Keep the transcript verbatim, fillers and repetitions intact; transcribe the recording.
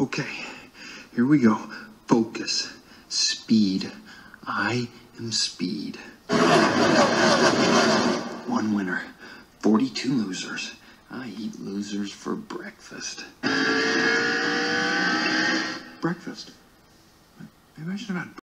Okay, here we go. Focus. Speed. I am speed. One winner. forty-two losers. I eat losers for breakfast. Breakfast? Maybe I should have had